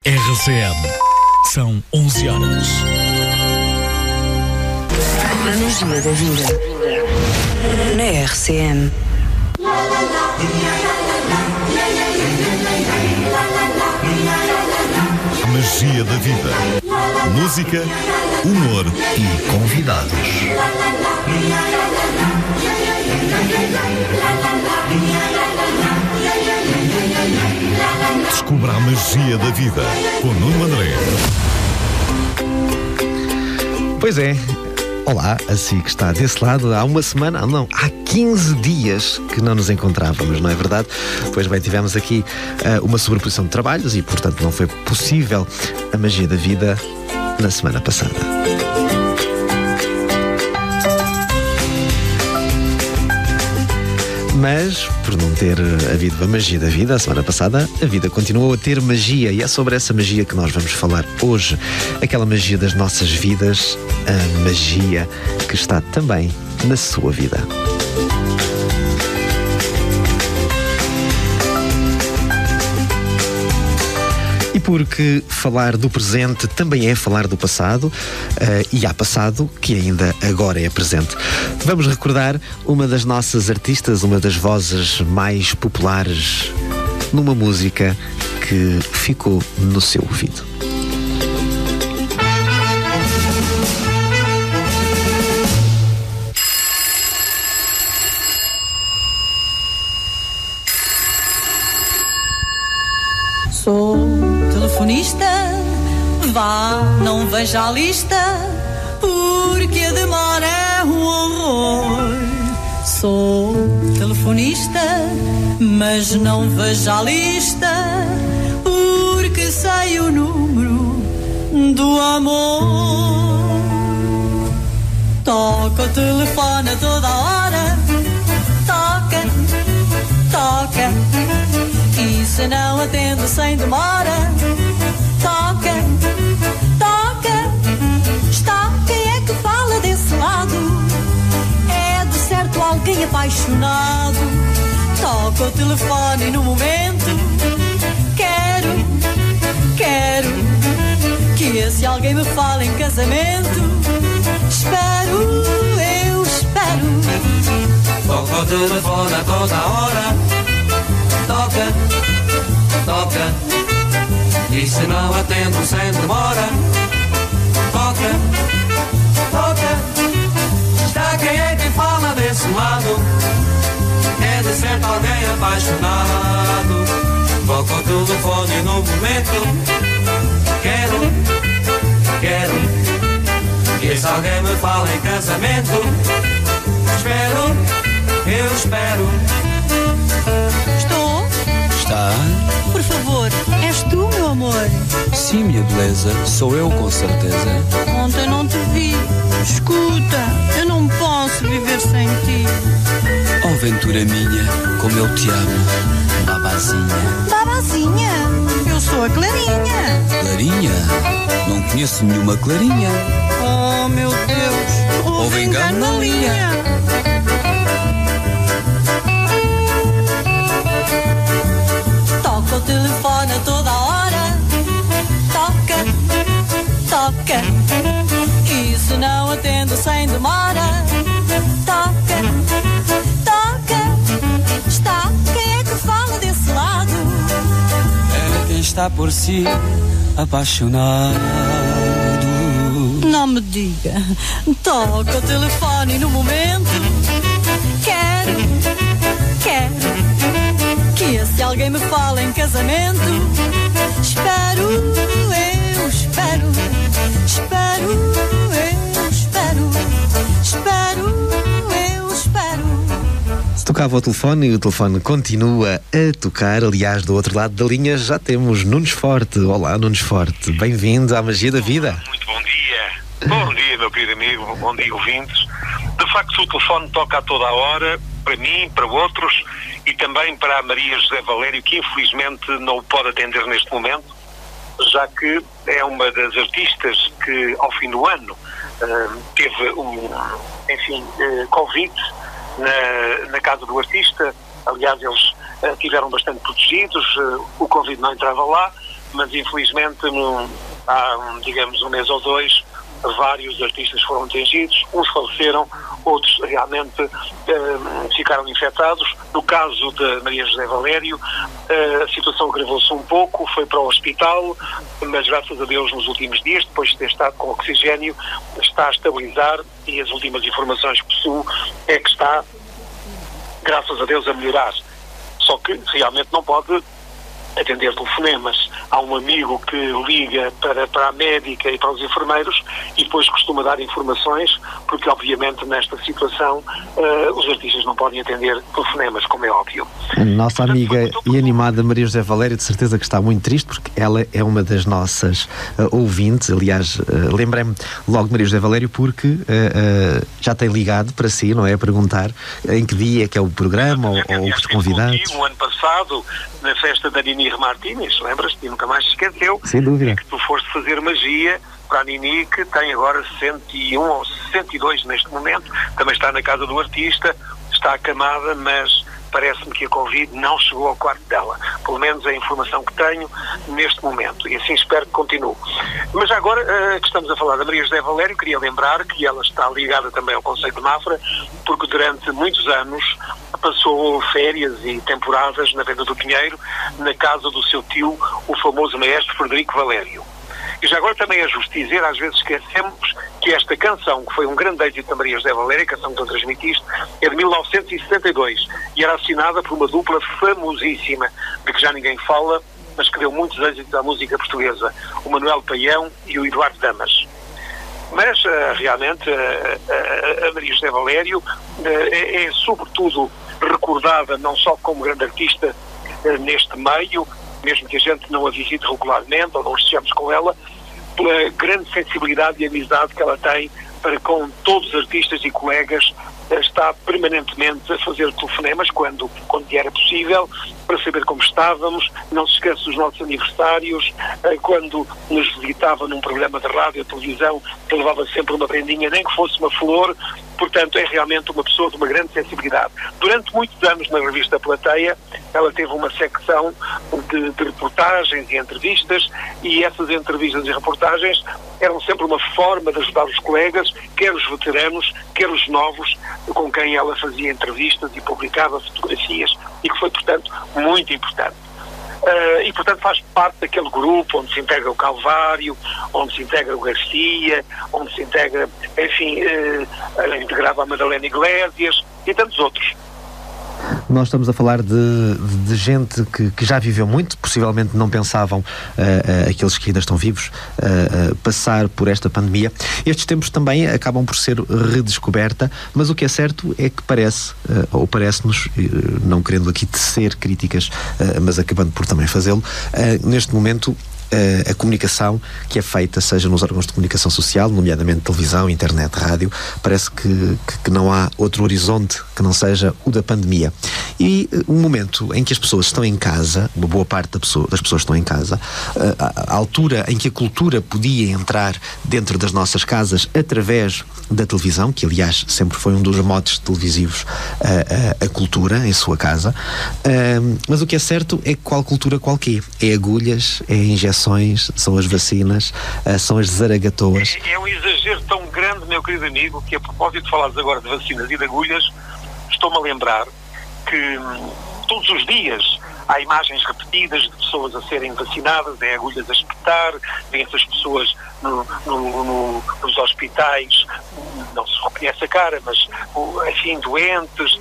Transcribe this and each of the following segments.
RCM. São 11 horas. Magia da vida. Na RCM. Magia da vida. Música, humor e convidados. Descubra a magia da vida com Nuno André. Pois é. Olá, assim que está desse lado, há uma semana, não, há 15 dias que não nos encontrávamos, não é verdade? Pois bem, tivemos aqui uma sobreposição de trabalhos e, portanto, não foi possível a magia da vida na semana passada. Mas, por não ter havido a magia da vida a semana passada, a vida continuou a ter magia e é sobre essa magia que nós vamos falar hoje. Aquela magia das nossas vidas, a magia que está também na sua vida. E porque falar do presente também é falar do passado, e há passado que ainda agora é presente. Vamos recordar uma das nossas artistas, uma das vozes mais populares numa música que ficou no seu ouvido. Sou telefonista, vá, não veja a lista, porque a demora é um horror. Sou telefonista, mas não veja a lista, porque sei o número do amor. Toca o telefone a toda hora, toca, toca. E se não atendo sem demora, toca, toca. Está quem é que fala desse lado? É de certo alguém apaixonado. Toca o telefone no momento. Quero que esse alguém me fale em casamento. Espero, eu espero. Toca o telefone a toda hora. Toca, toca, e se não atendo sem demora, toca, toca. Está quem é que fala desse lado? É de certo alguém apaixonado. Toca o telefone no momento. Quero que esse alguém me fale em casamento. Espero, eu espero. Estou? Está? Por favor, és tu, meu amor? Sim, minha beleza, sou eu com certeza. Ontem não te vi. Escuta, eu não posso viver sem ti. Oh, ventura minha, como eu te amo, babazinha. Babazinha, eu sou a Clarinha. Clarinha? Não conheço nenhuma Clarinha. Oh, meu Deus, houve engano na linha. Toca o telefone a toda hora. Toca, toca. E se não atendo sem demora, toca, toca. Está quem é que fala desse lado? É quem está por si apaixonado. Não me diga. Toca o telefone no momento. Quero que esse alguém me fale em casamento. Espero, eu espero. Espero, eu espero. Espero, eu espero. Tocava o telefone e o telefone continua a tocar. Aliás, do outro lado da linha já temos Nunes Forte. Olá, Nunes Forte. Bem-vindo à magia da vida. Muito bom dia. Bom dia, meu querido amigo. Bom dia, ouvintes. De facto, o telefone toca a toda a hora, para mim, para outros, e também para a Maria José Valério, que infelizmente não o pode atender neste momento, já que é uma das artistas que, ao fim do ano, teve Covid na casa do artista. Aliás, eles estiveram bastante protegidos, o Covid não entrava lá, mas infelizmente há, digamos, um mês ou dois, vários artistas foram atingidos, uns faleceram, outros realmente ficaram infectados. No caso da Maria José Valério, a situação agravou-se um pouco, foi para o hospital, mas graças a Deus nos últimos dias, depois de ter estado com oxigênio, está a estabilizar, e as últimas informações que possuo é que está, graças a Deus, a melhorar. Só que realmente não pode atender telefonemas. Há um amigo que liga para a médica e para os enfermeiros e depois costuma dar informações, porque obviamente nesta situação os artistas não podem atender telefonemas, como é óbvio. A nossa amiga e animada Maria José Valério, de certeza que está muito triste, porque ela é uma das nossas ouvintes. Aliás, lembrei-me logo de Maria José Valério porque já tem ligado para si, não é? A perguntar em que dia é que é o programa ou os convidados. No ano passado, na festa da Nini Martínez, lembras-te? E nunca mais se esqueceu. Sem dúvida. Que tu foste fazer magia para a Nini, que tem agora 101 ou 102 neste momento, também está na casa do artista, está acamada, mas parece-me que a Covid não chegou ao quarto dela, pelo menos a informação que tenho neste momento, e assim espero que continue. Mas agora que estamos a falar da Maria José Valério, queria lembrar que ela está ligada também ao Concelho de Mafra, porque durante muitos anos passou férias e temporadas na Venda do Pinheiro, na casa do seu tio, o famoso maestro Frederico Valério. E já agora também é justo dizer, às vezes esquecemos que esta canção, que foi um grande êxito da Maria José Valério, a canção que tu transmitiste, é de 1972 e era assinada por uma dupla famosíssima, de que já ninguém fala, mas que deu muitos êxitos à música portuguesa, o Manuel Paião e o Eduardo Damas. Mas realmente a Maria José Valério é sobretudo recordada não só como grande artista neste meio, mesmo que a gente não a visite regularmente ou não estejamos com ela, pela grande sensibilidade e amizade que ela tem para com todos os artistas e colegas. Está permanentemente a fazer telefonemas quando lhe era possível, para saber como estávamos. Não se esqueça dos nossos aniversários, quando nos visitava num programa de rádio ou televisão, que levava sempre uma prendinha, nem que fosse uma flor. Portanto, é realmente uma pessoa de uma grande sensibilidade. Durante muitos anos na revista Plateia, ela teve uma secção de reportagens e entrevistas, e essas entrevistas e reportagens eram sempre uma forma de ajudar os colegas, quer os veteranos, quer os novos, com quem ela fazia entrevistas e publicava fotografias, e que foi, portanto, muito importante. E, portanto, faz parte daquele grupo onde se integra o Calvário, onde se integra o Garcia, onde se integra, enfim, integrava a Madalena Iglesias e tantos outros. Nós estamos a falar de gente que já viveu muito, possivelmente não pensavam, aqueles que ainda estão vivos, passar por esta pandemia. Estes tempos também acabam por ser redescoberta, mas o que é certo é que parece-nos, não querendo aqui tecer críticas, mas acabando por também fazê-lo, neste momento, a comunicação que é feita, seja nos órgãos de comunicação social, nomeadamente televisão, internet, rádio, parece que não há outro horizonte que não seja o da pandemia. E um momento em que as pessoas estão em casa, uma boa parte das pessoas estão em casa, a altura em que a cultura podia entrar dentro das nossas casas através da televisão, que aliás sempre foi um dos motes televisivos, a cultura em sua casa, mas o que é certo é que qual cultura qualquer? É agulhas, é injeções, são as vacinas, são as zaragatoas. É um exagero tão grande, meu querido amigo, que a propósito de falares agora de vacinas e de agulhas, estou-me a lembrar que todos os dias há imagens repetidas de pessoas a serem vacinadas, em agulhas a espetar, vêm essas pessoas nos hospitais, não se reconhece a cara, mas enfim, doentes,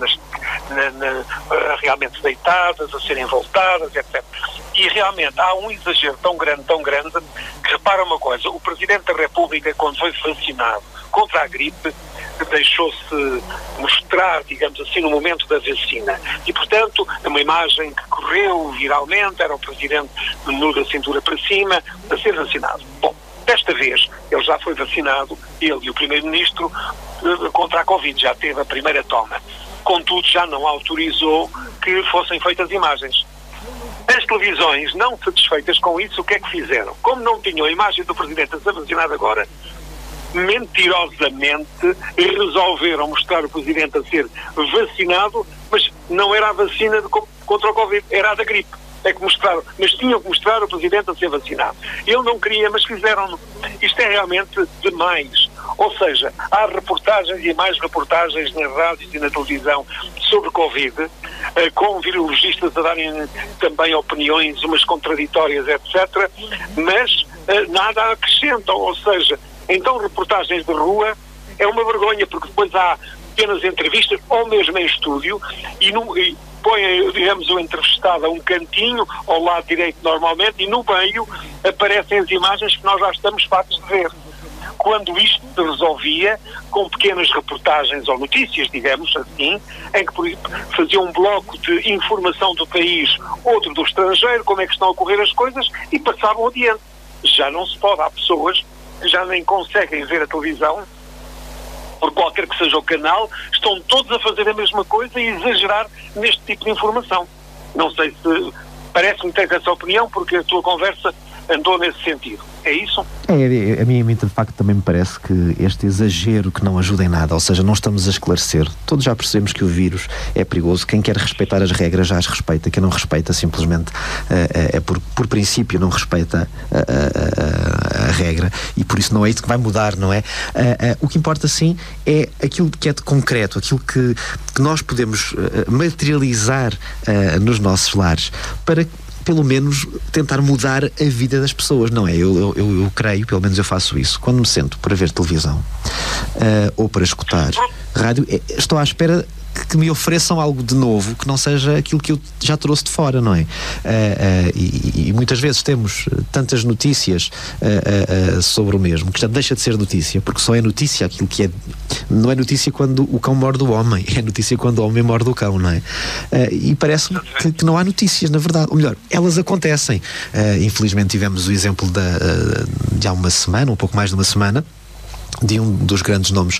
realmente deitadas, a serem voltadas, etc. E realmente há um exagero tão grande, que repara uma coisa, o Presidente da República, quando foi vacinado contra a gripe, deixou-se mostrar, digamos assim, no momento da vacina. E, portanto, uma imagem que correu viralmente, era o Presidente nu da cintura para cima, a ser vacinado. Bom, desta vez, ele já foi vacinado, ele e o Primeiro-Ministro, contra a Covid, já teve a primeira toma. Contudo, já não autorizou que fossem feitas imagens. As televisões, não satisfeitas com isso, o que é que fizeram? Como não tinham a imagem do Presidente a ser vacinado agora, mentirosamente resolveram mostrar o Presidente a ser vacinado, mas não era a vacina contra o Covid, era a da gripe. é que mostraram, mas tinham que mostrar o Presidente a ser vacinado. Ele não queria, mas fizeram-no. Isto é realmente demais. Ou seja, há reportagens e mais reportagens nas rádios e na televisão sobre Covid, com virologistas a darem também opiniões, umas contraditórias, etc., mas nada acrescentam. Ou seja, então reportagens de rua é uma vergonha, porque depois há apenas entrevistas, ou mesmo em estúdio, e põem, digamos, o entrevistado a um cantinho, ao lado direito normalmente, e no meio aparecem as imagens que nós já estamos fartos de ver. Quando isto se resolvia com pequenas reportagens ou notícias, digamos assim, em que, por exemplo, fazia um bloco de informação do país, outro do estrangeiro, como é que estão a ocorrer as coisas, e passavam adiante. Já não se pode. Há pessoas que já nem conseguem ver a televisão, por qualquer que seja o canal, estão todos a fazer a mesma coisa e exagerar neste tipo de informação. Não sei se parece-me ter essa opinião, porque a tua conversa andou nesse sentido. É isso? A mim de facto também me parece que este exagero que não ajuda em nada, ou seja, não estamos a esclarecer. Todos já percebemos que o vírus é perigoso. Quem quer respeitar as regras já as respeita. Quem não respeita simplesmente por princípio não respeita a regra, e por isso não é isso que vai mudar, não é? O que importa sim é aquilo que é de concreto, aquilo que nós podemos materializar nos nossos lares, para pelo menos tentar mudar a vida das pessoas, não é? Eu creio, pelo menos eu faço isso, quando me sento para ver televisão ou para escutar rádio, estou à espera que me ofereçam algo de novo, que não seja aquilo que eu já trouxe de fora, não é? E muitas vezes temos tantas notícias sobre o mesmo, que já deixa de ser notícia, porque só é notícia aquilo que é. Não é notícia quando o cão morde o homem, é notícia quando o homem morde o cão, não é? E parece-me que não há notícias, na verdade. Ou melhor, elas acontecem. Infelizmente tivemos o exemplo de há uma semana, um pouco mais de uma semana, de um dos grandes nomes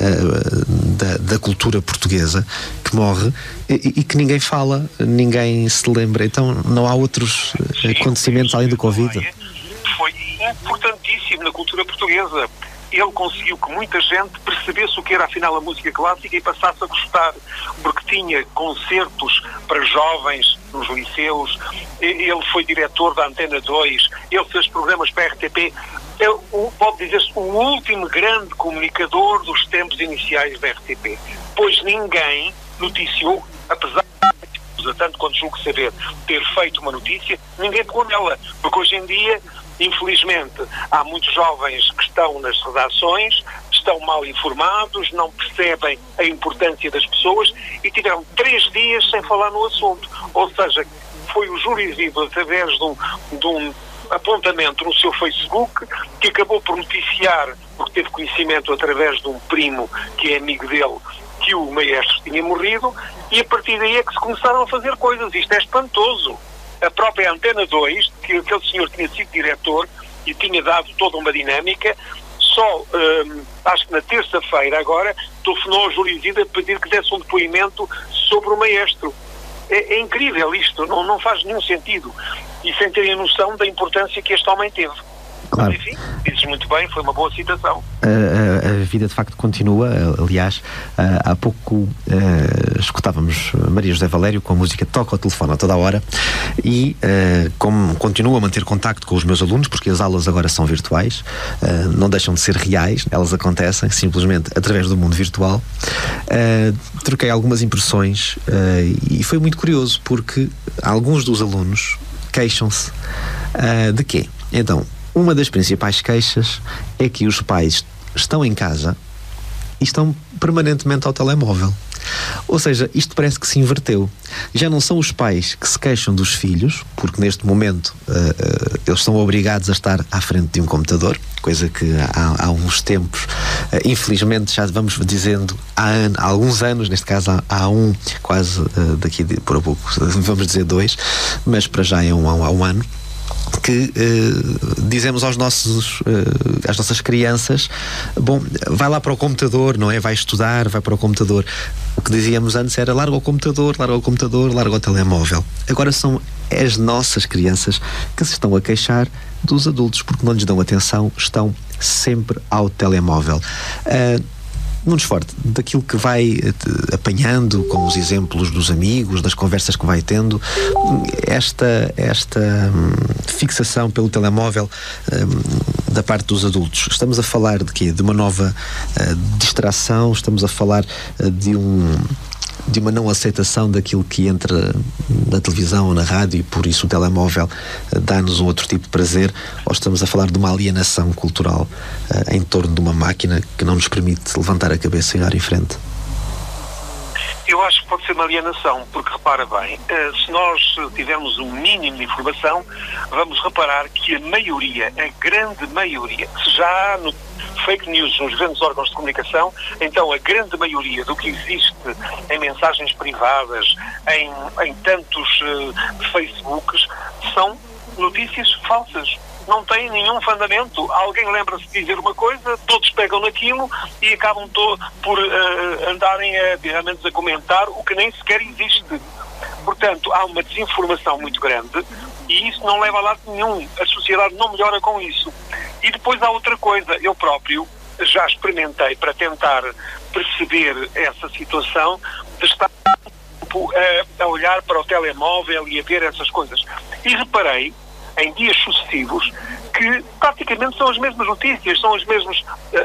da cultura portuguesa que morre e que ninguém fala, ninguém se lembra. Então não há outros acontecimentos além do Covid? Foi importantíssimo na cultura portuguesa. Ele conseguiu que muita gente percebesse o que era afinal a música clássica e passasse a gostar, porque tinha concertos para jovens nos liceus, ele foi diretor da Antena 2, ele fez programas para a RTP. Pode dizer-se o último grande comunicador dos tempos iniciais da RTP, pois ninguém noticiou, apesar de, tanto quanto julgo saber, ter feito uma notícia, ninguém pegou nela, porque hoje em dia, infelizmente, há muitos jovens que estão nas redações, estão mal informados, não percebem a importância das pessoas e tiveram 3 dias sem falar no assunto. Ou seja, foi o Jurizido, através de um apontamento no seu Facebook, que acabou por noticiar, porque teve conhecimento através de um primo que é amigo dele, que o maestro tinha morrido, e a partir daí é que se começaram a fazer coisas. Isto é espantoso. A própria Antena 2, que aquele senhor tinha sido diretor e tinha dado toda uma dinâmica, só, acho que na terça-feira agora, telefonou ao Jurizido a pedir que desse um depoimento sobre o maestro. É incrível isto, não faz nenhum sentido. E sem terem a noção da importância que este homem teve. Claro. Mas, enfim, dizes muito bem, foi uma boa citação. A vida de facto continua. Aliás, há pouco escutávamos Maria José Valério com a música Toca o Telefone a toda a hora, e como continuo a manter contacto com os meus alunos, porque as aulas agora são virtuais, não deixam de ser reais, elas acontecem simplesmente através do mundo virtual. Troquei algumas impressões e foi muito curioso, porque alguns dos alunos queixam-se de quê? Então, uma das principais queixas é que os pais estão em casa e estão permanentemente ao telemóvel. Ou seja, isto parece que se inverteu. Já não são os pais que se queixam dos filhos, porque neste momento eles são obrigados a estar à frente de um computador, coisa que há uns tempos, infelizmente já vamos dizendo há alguns anos, neste caso há quase daqui por a pouco, vamos dizer 2, mas para já há um ano, que dizemos às nossas crianças: bom, vai lá para o computador, não é? Vai estudar, vai para o computador. O que dizíamos antes era: larga o computador, larga o telemóvel. Agora são as nossas crianças que se estão a queixar dos adultos porque não lhes dão atenção, estão sempre ao telemóvel. Nunes Forte, daquilo que vai apanhando com os exemplos dos amigos, das conversas que vai tendo, esta fixação pelo telemóvel da parte dos adultos, estamos a falar de quê? De uma nova distração, estamos a falar de uma não aceitação daquilo que entra na televisão ou na rádio e por isso o telemóvel dá-nos um outro tipo de prazer, ou estamos a falar de uma alienação cultural em torno de uma máquina que não nos permite levantar a cabeça e olhar em frente? Eu acho que pode ser uma alienação, porque repara bem, se nós tivermos um mínimo de informação, vamos reparar que a maioria, a grande maioria, se já há no fake news nos grandes órgãos de comunicação, então a grande maioria do que existe em mensagens privadas, em tantos Facebooks, são notícias falsas. Não tem nenhum fundamento. Alguém lembra-se de dizer uma coisa, todos pegam naquilo e acabam por andarem realmente a comentar o que nem sequer existe. Portanto, há uma desinformação muito grande e isso não leva a lado nenhum. A sociedade não melhora com isso. E depois há outra coisa. Eu próprio já experimentei para tentar perceber essa situação de estar a olhar para o telemóvel e a ver essas coisas. E reparei, em dias sucessivos, que praticamente são as mesmas notícias, são as mesmas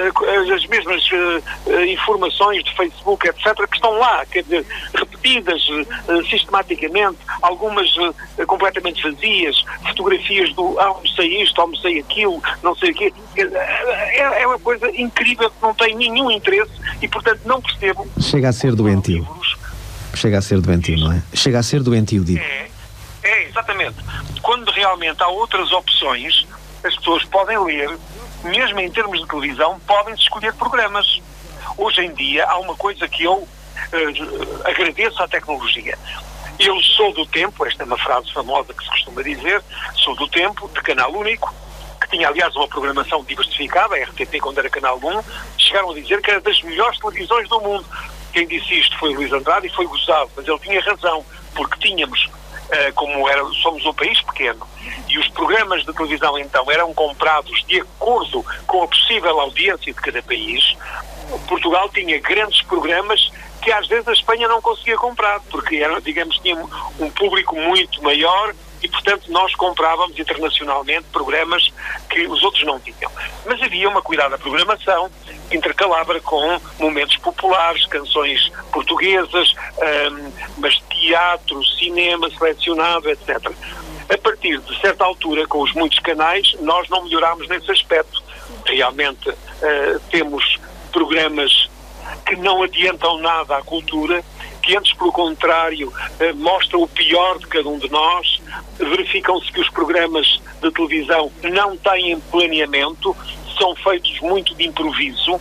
informações de Facebook, etc., que estão lá, quer dizer, repetidas sistematicamente, algumas completamente vazias, fotografias do almocei isto, almocei aquilo, não sei o quê. É uma coisa incrível que não tem nenhum interesse e, portanto, não percebo. Chega a ser doentio. Chega a ser doentio, não é? Chega a ser doentio, digo. Exatamente. Quando realmente há outras opções, as pessoas podem ler, mesmo em termos de televisão, podem escolher programas. Hoje em dia há uma coisa que eu agradeço à tecnologia. Eu sou do tempo, esta é uma frase famosa que se costuma dizer, sou do tempo de canal único, que tinha aliás uma programação diversificada, a RTP quando era canal 1, chegaram a dizer que era das melhores televisões do mundo. Quem disse isto foi o Luís Andrade e foi gozado, mas ele tinha razão, porque tínhamos somos um país pequeno e os programas de televisão então eram comprados de acordo com a possível audiência de cada país. Portugal tinha grandes programas que às vezes a Espanha não conseguia comprar, porque tinha um público muito maior e, portanto, nós comprávamos internacionalmente programas que os outros não tinham. Mas havia uma cuidada programação, intercalava com momentos populares, canções portuguesas, mas teatro, cinema selecionado, etc. A partir de certa altura, com os muitos canais, nós não melhorámos nesse aspecto. Realmente temos programas que não adiantam nada à cultura, que antes, pelo contrário, mostram o pior de cada um de nós. Verificam-se que os programas de televisão não têm planeamento, são feitos muito de improviso,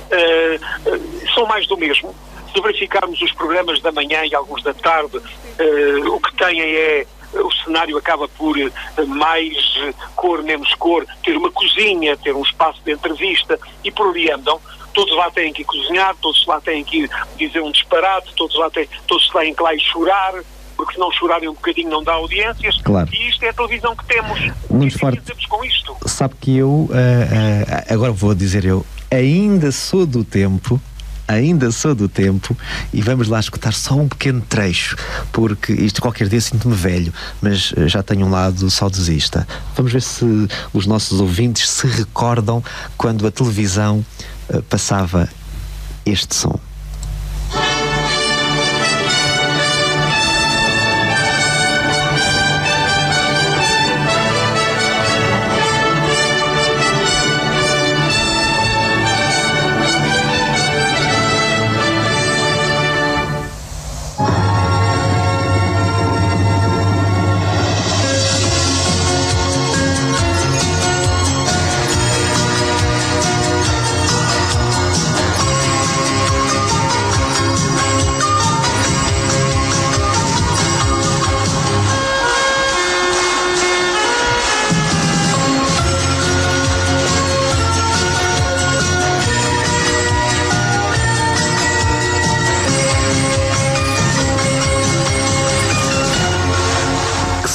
são mais do mesmo. Se verificarmos os programas da manhã e alguns da tarde, o que têm é, o cenário acaba por mais cor, menos cor, ter uma cozinha, ter um espaço de entrevista e por ali andam. Todos lá têm que ir cozinhar, todos lá têm que ir dizer um disparate, todos têm que lá ir chorar, porque se não chorarem um bocadinho não dá audiências. Claro. E isto é a televisão que temos. Nunes Forte, com isto? Sabe que eu, agora vou dizer ainda sou do tempo, e vamos lá escutar só um pequeno trecho, porque isto qualquer dia sinto-me velho, mas já tenho um lado saudosista. Vamos ver se os nossos ouvintes se recordam quando a televisão passava este som.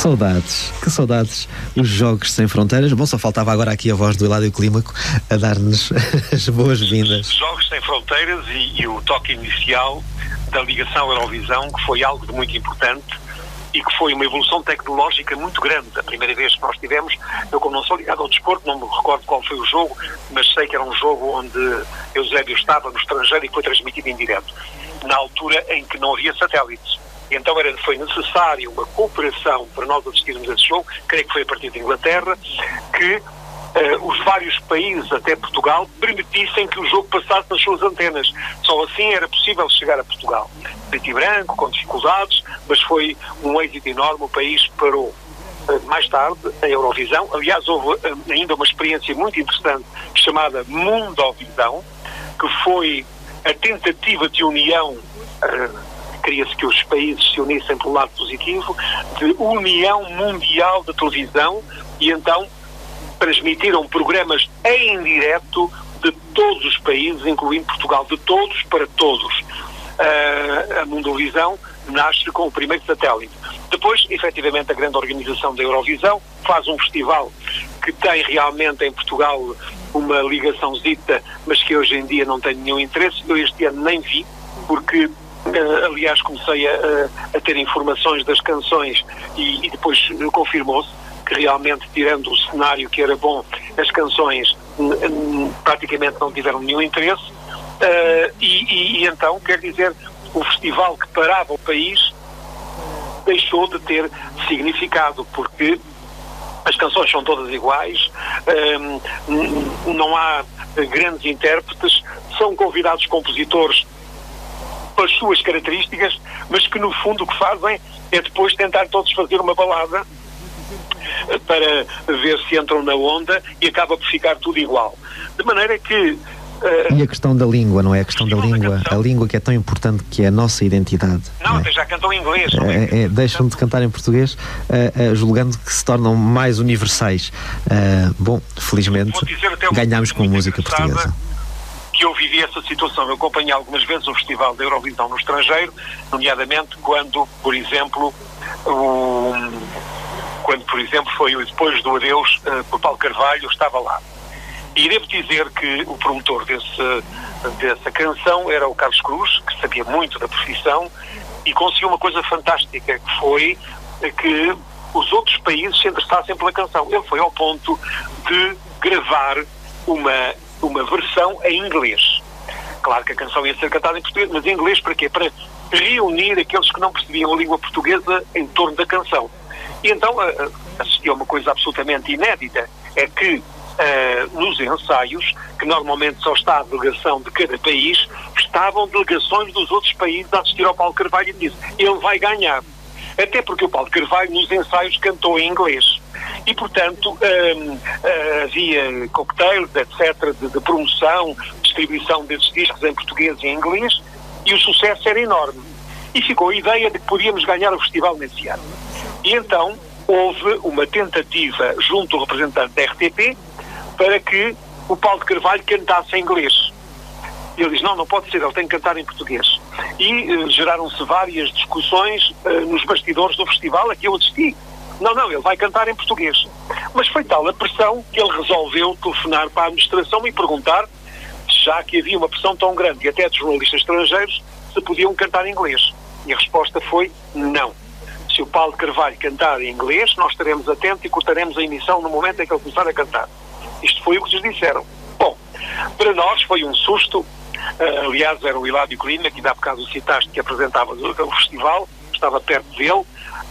Que saudades, os Jogos Sem Fronteiras. Bom, só faltava agora aqui a voz do Hilário Clímaco a dar-nos as boas-vindas. Jogos Sem Fronteiras e o toque inicial da ligação Eurovisão, que foi algo de muito importante e que foi uma evolução tecnológica muito grande. A primeira vez que nós tivemos, eu como não sou ligado ao desporto, não me recordo qual foi o jogo, mas sei que era um jogo onde Eusébio estava no estrangeiro e foi transmitido em direto, na altura em que não havia satélites. Então foi necessária uma cooperação para nós assistirmos a esse jogo, creio que foi a partir de Inglaterra, que os vários países, até Portugal, permitissem que o jogo passasse nas suas antenas. Só assim era possível chegar a Portugal. Preto e branco, com dificuldades, mas foi um êxito enorme, o país parou. Mais tarde, a Eurovisão, aliás, houve ainda uma experiência muito interessante chamada Mundovisão, que foi a tentativa de união, queria-se que os países se unissem pelo lado positivo, de união mundial da televisão, e então transmitiram programas em direto de todos os países, incluindo Portugal, de todos para todos. A Mundovisão nasce com o primeiro satélite. Depois, efetivamente, a grande organização da Eurovisão faz um festival que tem realmente em Portugal uma ligaçãozita, mas que hoje em dia não tem nenhum interesse. Eu este ano nem vi, porque aliás comecei a ter informações das canções e depois confirmou-se que realmente, tirando o cenário que era bom, as canções praticamente não tiveram nenhum interesse, e então, quer dizer, o festival que parava o país deixou de ter significado, porque as canções são todas iguais, não há grandes intérpretes, são convidados compositores pelas suas características, mas que no fundo o que fazem é depois tentar todos fazer uma balada para ver se entram na onda, e acaba por ficar tudo igual. De maneira que... E a questão da língua, não é? A questão da língua. A língua que é tão importante, que é a nossa identidade. Não, até já cantam em inglês. Deixam de cantar em português, julgando que se tornam mais universais. Bom, felizmente, ganhámos com a música portuguesa. Que eu vivi essa situação. Eu acompanhei algumas vezes o Festival da Eurovisão no estrangeiro, nomeadamente quando, por exemplo, foi o Depois do Adeus, por Paulo Carvalho, estava lá. E devo dizer que o promotor dessa canção era o Carlos Cruz, que sabia muito da profissão, e conseguiu uma coisa fantástica, que foi que os outros países se interessassem pela canção. Ele foi ao ponto de gravar uma versão em inglês. Claro que a canção ia ser cantada em português, mas em inglês para quê? Para reunir aqueles que não percebiam a língua portuguesa em torno da canção. E então assistiu a uma coisa absolutamente inédita, é que nos ensaios, que normalmente só está a delegação de cada país, estavam delegações dos outros países a assistir ao Paulo Carvalho, e disse, ele vai ganhar. Até porque o Paulo Carvalho nos ensaios cantou em inglês. E, portanto, havia cocktails, etc., de promoção, distribuição desses discos em português e em inglês, e o sucesso era enorme. E ficou a ideia de que podíamos ganhar o festival nesse ano. E então houve uma tentativa junto ao representante da RTP para que o Paulo de Carvalho cantasse em inglês. Ele diz, não pode ser, ele tem que cantar em português. E geraram-se várias discussões nos bastidores do festival a que eu assisti. Não, ele vai cantar em português. Mas foi tal a pressão que ele resolveu telefonar para a administração e perguntar, já que havia uma pressão tão grande, e até de jornalistas estrangeiros, se podiam cantar em inglês. E a resposta foi não. Se o Paulo de Carvalho cantar em inglês, nós estaremos atentos e cortaremos a emissão no momento em que ele começar a cantar. Isto foi o que lhes disseram. Bom, para nós foi um susto. Aliás, era o Hilário Clímaco, que ainda há bocado o citaste, que apresentava o festival, estava perto dele.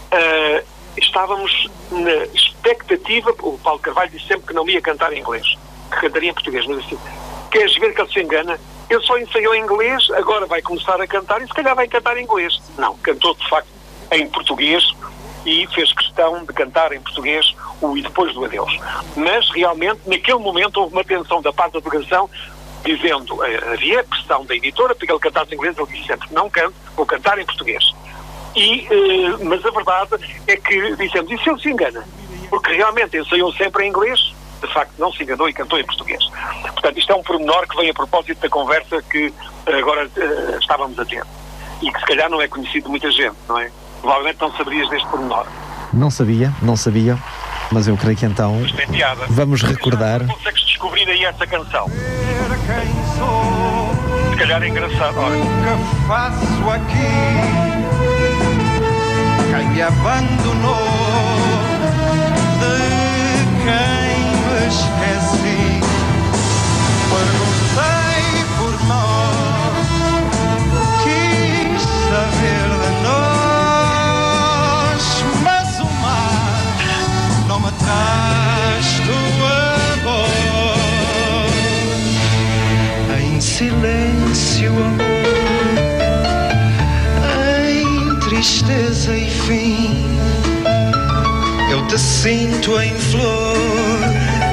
Estávamos na expectativa, o Paulo Carvalho disse sempre que não ia cantar em inglês, que cantaria em português, mas assim, queres ver que ele se engana? Ele só ensaiou em inglês, agora vai começar a cantar e se calhar vai cantar em inglês. Não, cantou de facto em português e fez questão de cantar em português o E Depois do Adeus. Mas realmente, naquele momento, houve uma tensão da parte da delegação, dizendo, havia pressão da editora para que ele cantasse em inglês, ele disse sempre, não canto, vou cantar em português. Mas a verdade é que dissemos, e se ele se engana? Porque realmente ensaiou sempre em inglês, de facto não se enganou e cantou em português. Portanto, isto é um pormenor que vem a propósito da conversa que agora estávamos a ter. E que se calhar não é conhecido de muita gente, não é? Provavelmente não saberias deste pormenor. Não sabia, mas eu creio que então Mas tem piada. vamos recordar. Consegues descobrir aí essa canção? Se calhar é engraçado. Olha. O que faço aqui? Quem me abandonou? De quem me esqueci? Perguntei por nós, quis saber de nós, mas o mar não me traz tua voz. Em silêncio, amor, em tristeza e fim, eu te sinto em flor,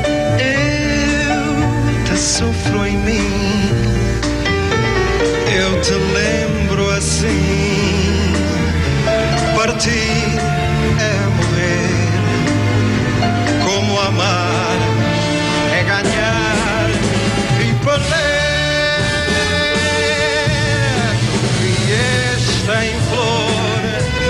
eu te sofro em mim, eu te lembro assim. Partir é morrer, como amar é ganhar e perder. Em flor,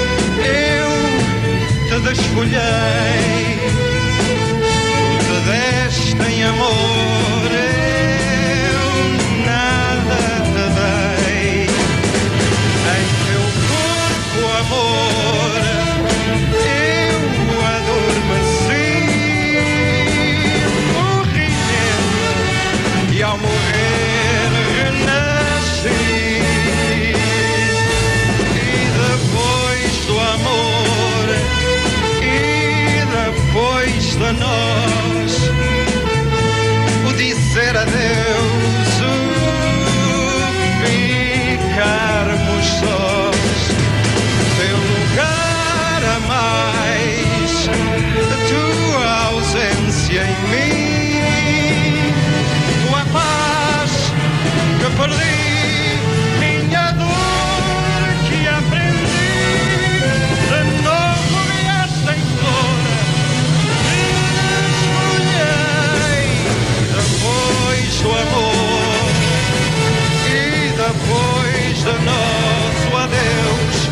eu te desfolhei, tu te deste em amor, eu nada te dei. Em teu corpo, amor, eu adormeci, morri nele e ao morrer renasci. Amor, e depois de nós o dizer adeus, o ficarmos sós, teu lugar a mais, a tua ausência em mim, tua paz que perdi, minha dor que aprendi. Do amor e depois do nosso adeus,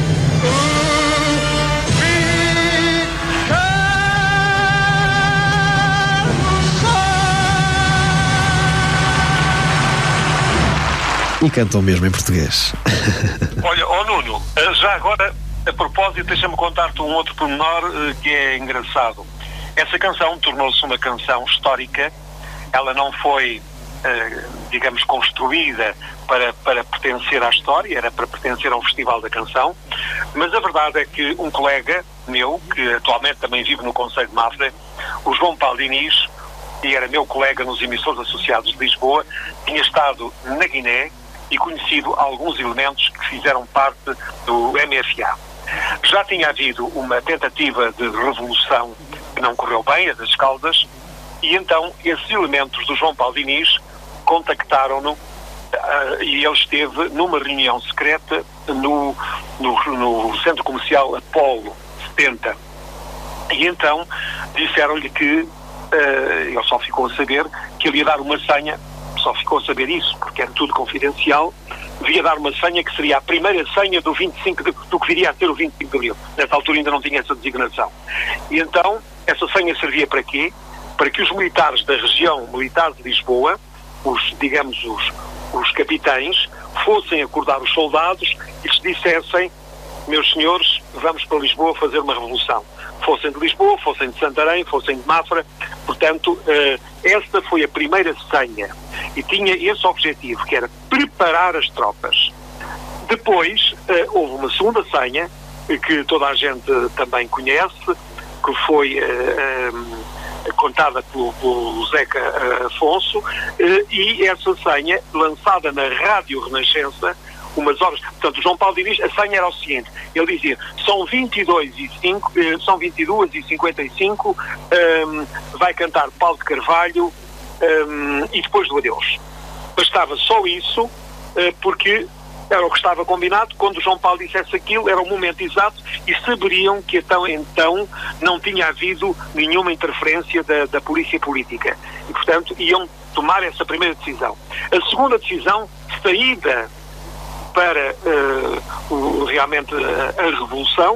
E cantam mesmo em português. Olha, Nuno, já agora, a propósito, deixa-me contar-te um outro pormenor que é engraçado. Essa canção tornou-se uma canção histórica. Ela não foi, digamos, construída para pertencer à história, era para pertencer a um festival da canção, mas a verdade é que um colega meu, que atualmente também vive no concelho de Mafra, o João Paulo Diniz, que era meu colega nos emissores associados de Lisboa, tinha estado na Guiné e conhecido alguns elementos que fizeram parte do MFA. Já tinha havido uma tentativa de revolução que não correu bem, a das Caldas, e então esses elementos do João Paulo Diniz contactaram-no e ele esteve numa reunião secreta no centro comercial Apolo 70. E então disseram-lhe que ele só ficou a saber que ele ia dar uma senha, só ficou a saber isso, porque era tudo confidencial, devia dar uma senha que seria a primeira senha do 25 do que viria a ser o 25 de Abril. Nessa altura ainda não tinha essa designação. E então, essa senha servia para quê? Para que os militares da região militar de Lisboa, os capitães, fossem acordar os soldados e lhes dissessem: meus senhores, vamos para Lisboa fazer uma revolução. Fossem de Lisboa, fossem de Santarém, fossem de Mafra. Portanto, esta foi a primeira senha e tinha esse objetivo, que era preparar as tropas. Depois, houve uma segunda senha, que toda a gente também conhece, que foi contada pelo Zeca Afonso, e essa senha, lançada na Rádio Renascença, umas horas. Portanto, o João Paulo Diniz, a senha era o seguinte: ele dizia, são 22h55, vai cantar Paulo de Carvalho, e depois do adeus. Bastava só isso, porque era o que estava combinado. Quando o João Paulo dissesse aquilo, era o momento exato e saberiam que então não tinha havido nenhuma interferência da polícia política. E, portanto, iam tomar essa primeira decisão. A segunda decisão, saída para realmente a revolução,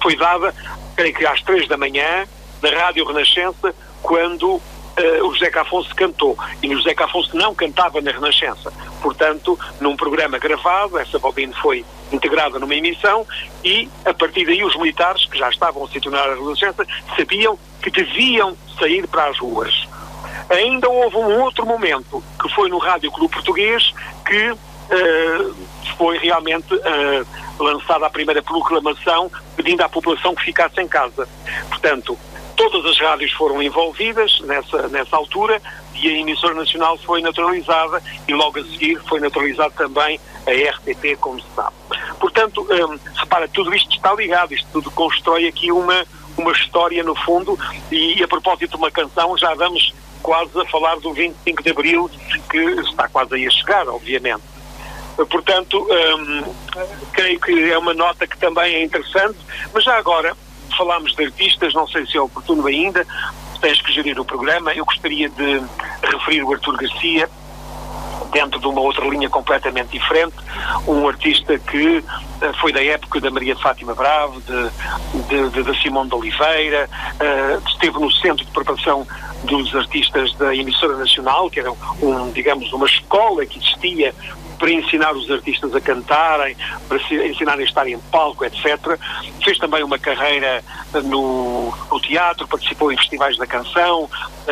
foi dada, creio que às 3 da manhã, na Rádio Renascença, quando o José Afonso cantou. E o José Afonso não cantava na Renascença. Portanto, num programa gravado, essa bobina foi integrada numa emissão e, a partir daí, os militares, que já estavam a sintonizar a Renascença, sabiam que deviam sair para as ruas. Ainda houve um outro momento, que foi no Rádio Clube Português, que foi realmente lançada a primeira proclamação pedindo à população que ficasse em casa. Portanto, todas as rádios foram envolvidas nessa altura e a emissora nacional foi naturalizada e logo a seguir foi naturalizada também a RTP, como se sabe. Portanto, repara, tudo isto está ligado, isto tudo constrói aqui uma história no fundo e a propósito de uma canção já vamos quase a falar do 25 de Abril, que está quase aí a chegar, obviamente. Portanto, creio que é uma nota que também é interessante, mas já agora falámos de artistas, não sei se é oportuno ainda, tens que gerir o programa. Eu gostaria de referir o Artur Garcia, dentro de uma outra linha completamente diferente, um artista que foi da época da Maria de Fátima Bravo, da Simone de Oliveira, esteve no centro de preparação dos artistas da emissora nacional, que era digamos, uma escola que existia para ensinar os artistas a cantarem, para ensinarem a estar em palco, etc. Fez também uma carreira no teatro, participou em festivais da canção,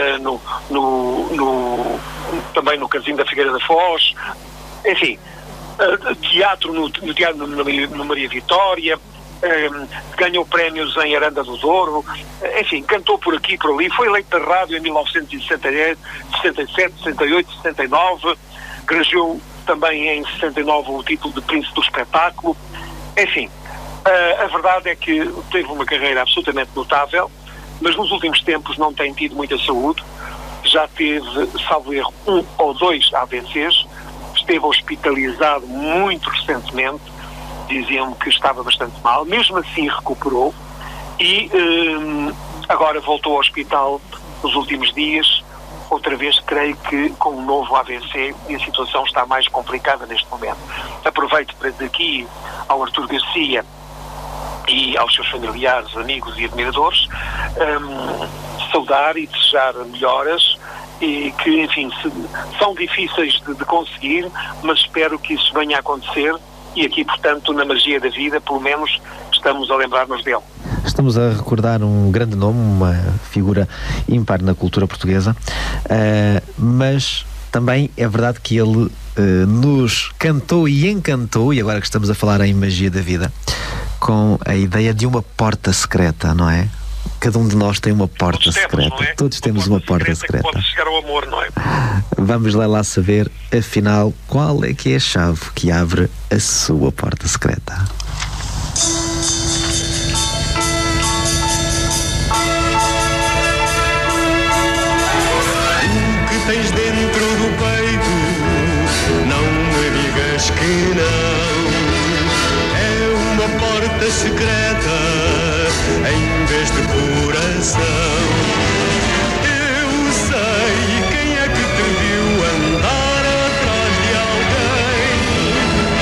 também no Casino da Figueira da Foz, enfim, teatro no Maria Vitória, ganhou prémios em Aranda do Douro, enfim, cantou por aqui e por ali, foi eleito da rádio em 1967, 68, 69, granjeou também em 69 o título de Príncipe do Espetáculo. Enfim, a verdade é que teve uma carreira absolutamente notável, mas nos últimos tempos não tem tido muita saúde, já teve, salvo erro, 1 ou 2 AVCs, esteve hospitalizado muito recentemente, diziam-me que estava bastante mal, mesmo assim recuperou e agora voltou ao hospital nos últimos dias, outra vez creio que com um novo AVC, e a situação está mais complicada neste momento. Aproveito para daqui ao Artur Garcia e aos seus familiares, amigos e admiradores saudar e desejar melhoras e que, enfim, são difíceis de conseguir, mas espero que isso venha a acontecer e aqui, portanto, na magia da vida, pelo menos, estamos a lembrar-nos dele. Estamos a recordar um grande nome, uma figura ímpar na cultura portuguesa, mas também é verdade que ele nos cantou e encantou, e agora que estamos a falar em magia da vida, com a ideia de uma porta secreta, não é? Cada um de nós tem uma porta secreta. Não é? Todos temos uma porta secreta. Pode chegar ao amor, não é? Vamos lá saber, afinal, qual é que é a chave que abre a sua porta secreta. O que tens dentro do peito, não me digas que não. É uma porta secreta em vez de coração. Eu sei quem é que te viu andar atrás de alguém.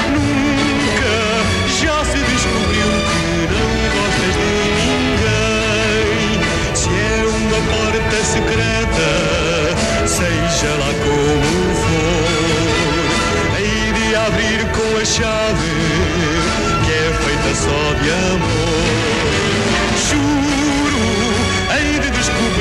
Nunca já se descobriu que não gostas de ninguém. Se é uma porta secreta, seja lá como for, hei de abrir com a chave que é feita só de amor. Juro, hei de descobrir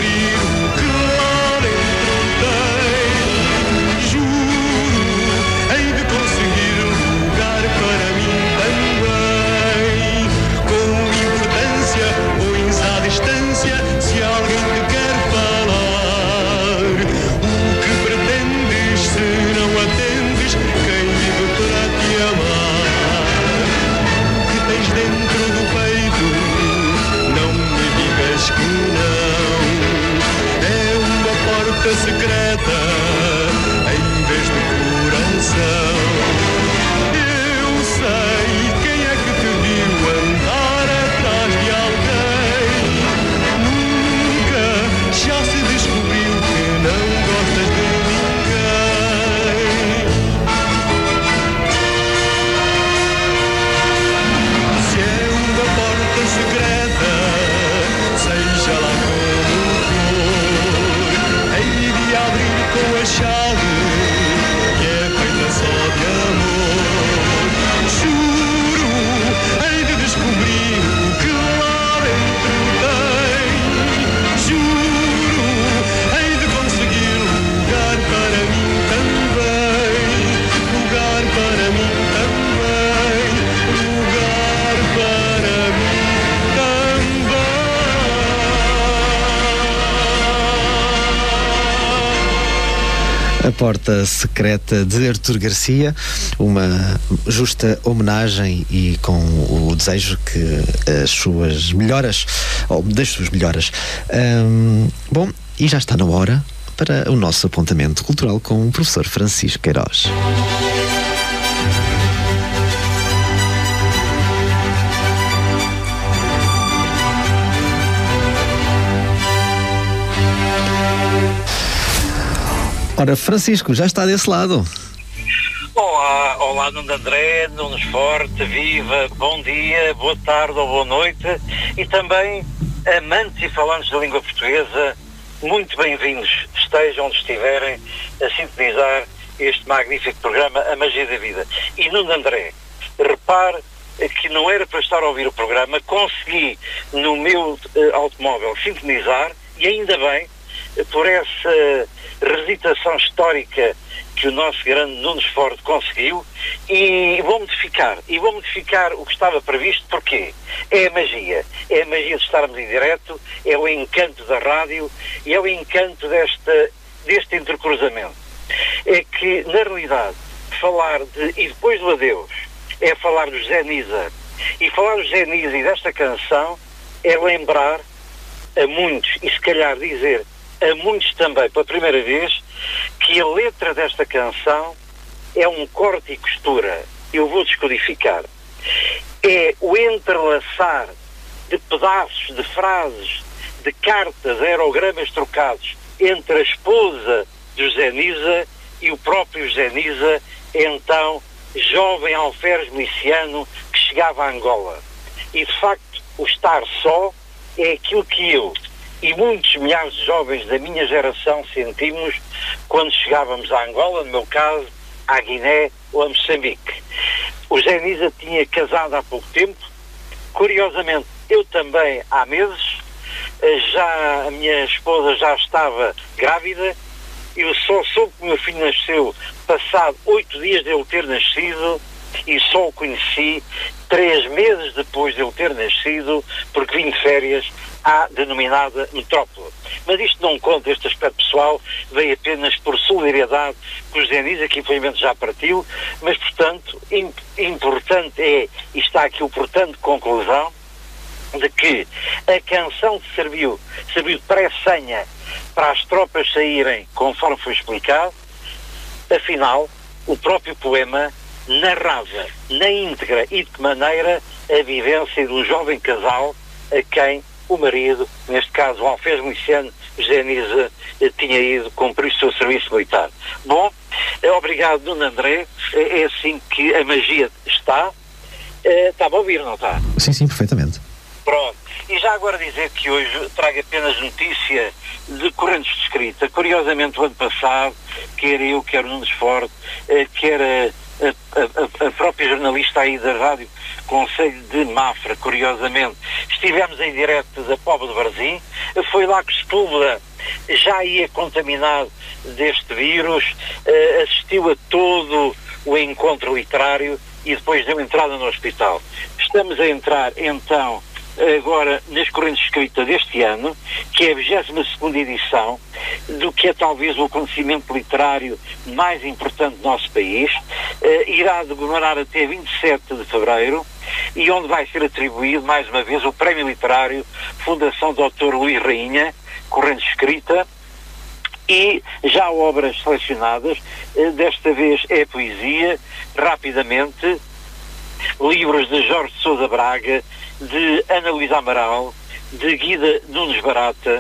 A Porta Secreta de Artur Garcia, uma justa homenagem e com o desejo que as suas melhoras, ou das suas melhoras. Bom, e já está na hora para o nosso apontamento cultural com o professor Francisco Queiroz. Ora, Francisco, já está desse lado. Olá Nuno André, Nunes Forte, viva, bom dia, boa tarde ou boa noite, e também amantes e falantes da língua portuguesa, muito bem-vindos, estejam onde estiverem a sintonizar este magnífico programa A Magia da Vida. E Nuno André, repare que não era para estar a ouvir o programa, consegui no meu automóvel sintonizar, e ainda bem, por essa revisitação histórica que o nosso grande Nunes Forte conseguiu, e vou modificar o que estava previsto, porque é a magia de estarmos em direto, é o encanto da rádio e é o encanto deste intercruzamento. É que, na realidade, falar e depois do adeus, é falar do José Nisa, e falar do José Nisa e desta canção é lembrar a muitos, e se calhar dizer a muitos também, pela primeira vez, que a letra desta canção é um corte e costura. Eu vou descodificar. É o entrelaçar de pedaços, de frases, de cartas, aerogramas trocados entre a esposa de José Nisa e o próprio José Nisa, então jovem alferes miliciano que chegava a Angola. E, de facto, o estar só é aquilo que eu e muitos milhares de jovens da minha geração sentimos quando chegávamos a Angola, no meu caso, à Guiné ou a Moçambique. O José Nisa tinha casado há pouco tempo, curiosamente eu também há meses, a minha esposa já estava grávida, eu só soube que o meu filho nasceu passado 8 dias de ele ter nascido, e só o conheci 3 meses depois de ele ter nascido, porque vim de férias à denominada metrópole. Mas isto não conta, este aspecto pessoal, veio apenas por solidariedade com o José Nisa, que infelizmente já partiu, mas, portanto, importante é, e está aqui o portanto de conclusão, de que a canção serviu de pré-senha para as tropas saírem, conforme foi explicado. Afinal, o próprio poema narrava na íntegra e de que maneira a vivência de um jovem casal a quem o marido, neste caso o alferes miliciano José Nisa, tinha ido cumprir o seu serviço militar. Bom, obrigado Nuno André, é assim que a magia está. Está-me a ouvir, não está? Sim, perfeitamente. Pronto. E já agora dizer que hoje trago apenas notícia de correntes de escrita. Curiosamente, o ano passado, quer eu, quer o Nunes Forte, quer a própria jornalista aí da Rádio Conselho de Mafra, curiosamente, estivemos em direto da Póvoa de Varzim. Foi lá que Setúbal já ia contaminado deste vírus, assistiu a todo o encontro literário e depois deu entrada no hospital. Estamos a entrar, então, agora nas correntes de escrita deste ano, que é a 22ª edição do que é talvez o acontecimento literário mais importante do nosso país. Irá demorar até 27 de fevereiro, e onde vai ser atribuído mais uma vez o Prémio Literário Fundação Dr. Luís Rainha, corrente de escrita, e já obras selecionadas. Desta vez é poesia, rapidamente, livros de Jorge de Sousa Braga, de Ana Luísa Amaral, de Guida Nunes Barata,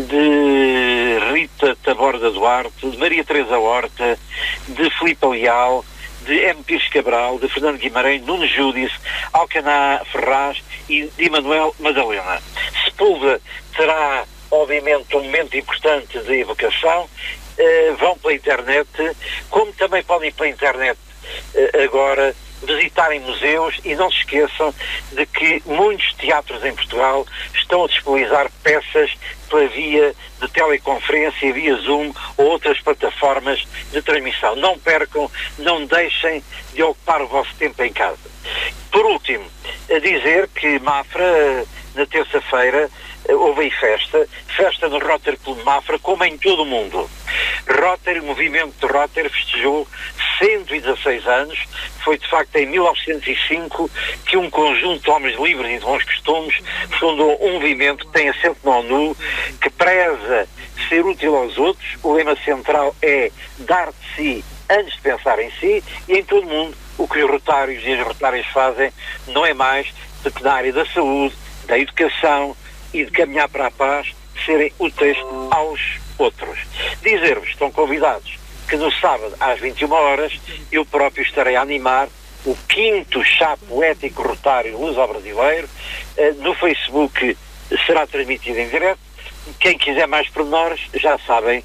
de Rita Taborda Duarte, de Maria Teresa Horta, de Filipe Leal, de M. Pires Cabral, de Fernando Guimarães, Nuno Júdice, Alcaná Ferraz e de Emanuel Madalena. Sepúlveda terá, obviamente, um momento importante de evocação. Vão pela internet, como também podem ir pela internet agora visitarem museus, e não se esqueçam de que muitos teatros em Portugal estão a disponibilizar peças pela via de teleconferência, via Zoom ou outras plataformas de transmissão. Não percam, não deixem de ocupar o vosso tempo em casa. Por último, a dizer que Mafra, na terça-feira, houve aí festa no Rotary Clube de Mafra, como em todo o mundo. O movimento de Rotary festejou 116 anos. Foi de facto em 1905 que um conjunto de homens livres e de bons costumes fundou um movimento que tem assento na ONU, que preza ser útil aos outros. O lema central é dar de si antes de pensar em si, e em todo o mundo o que os rotários e as rotárias fazem não é mais do que na área da saúde, da educação e de caminhar para a paz, serem úteis aos outros. Dizer-vos, estão convidados, que no sábado às 21 horas eu próprio estarei a animar o 5º chá poético rotário luso-brasileiro. No Facebook será transmitido em direto. Quem quiser mais pormenores, já sabem,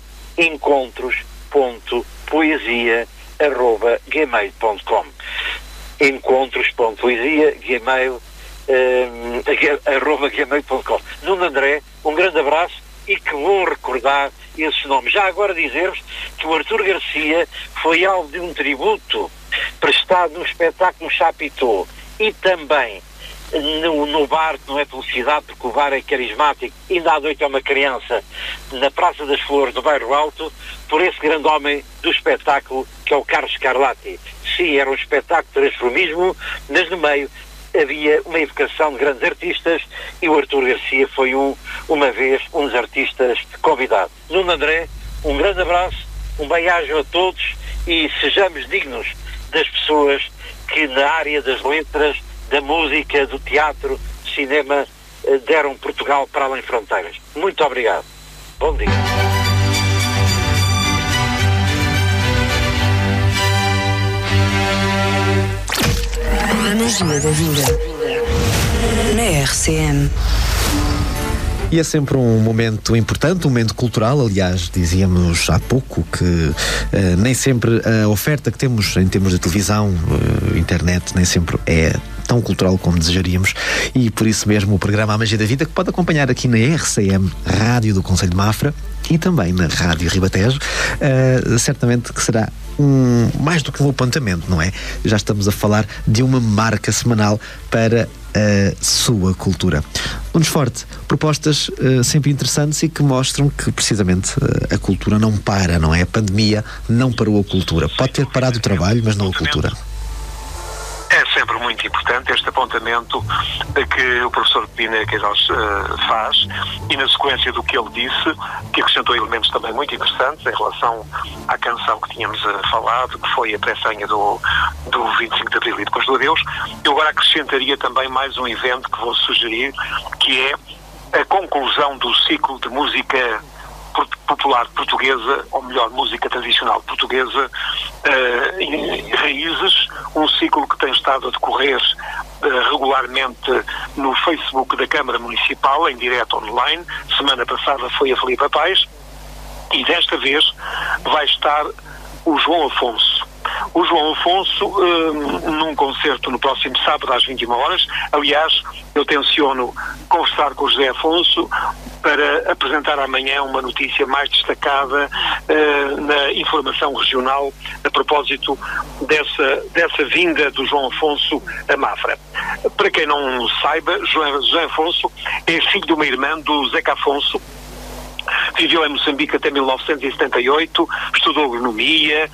encontros.poesia@gmail.com encontros.poesia@gmail.com. Nuno André, um grande abraço e que vou recordar esses nomes. Já agora dizer-vos que o Artur Garcia foi alvo de um tributo prestado no espetáculo Chapitão, e também no bar, que não é publicidade porque o bar é carismático, ainda à noite é uma criança, na Praça das Flores, no Bairro Alto, por esse grande homem do espetáculo, que é o Carlos Scarlatti. Sim, era um espetáculo de transformismo, mas no meio havia uma evocação de grandes artistas, e o Artur Garcia foi uma vez um dos artistas convidados. Nuno André, um grande abraço, um bem-ajo a todos, e sejamos dignos das pessoas que na área das letras, da música, do teatro, do cinema, deram Portugal para além fronteiras. Muito obrigado. Bom dia. A magia da vida. Na RCM. E é sempre um momento importante, um momento cultural. Aliás, dizíamos há pouco que nem sempre a oferta que temos em termos de televisão, internet, nem sempre é tão cultural como desejaríamos, e por isso mesmo o programa A Magia da Vida, que pode acompanhar aqui na RCM, Rádio do Concelho de Mafra, e também na Rádio Ribatejo, certamente que será mais do que um apontamento, não é? Já estamos a falar de uma marca semanal para a sua cultura. Nunes Forte, propostas sempre interessantes e que mostram que precisamente a cultura não para, não é? A pandemia não parou a cultura. Pode ter parado o trabalho, mas não a cultura. É sempre muito importante este apontamento que o professor Pina Queiroz faz, e na sequência do que ele disse, que acrescentou elementos também muito interessantes em relação à canção que tínhamos falado, que foi a pré-senha do 25 de Abril e depois do Adeus. Eu agora acrescentaria também mais um evento que vou sugerir, que é a conclusão do ciclo de música popular portuguesa, ou melhor, música tradicional portuguesa, Raízes, um ciclo que tem estado a decorrer regularmente no Facebook da Câmara Municipal, em direto online. Semana passada foi a Filipe Paz, e desta vez vai estar o João Afonso. O João Afonso, num concerto no próximo sábado às 21 horas. Aliás, eu tenciono conversar com o José Afonso para apresentar amanhã uma notícia mais destacada na informação regional a propósito dessa vinda do João Afonso a Mafra. Para quem não saiba, José Afonso é filho de uma irmã do Zeca Afonso. Viveu em Moçambique até 1978, estudou agronomia,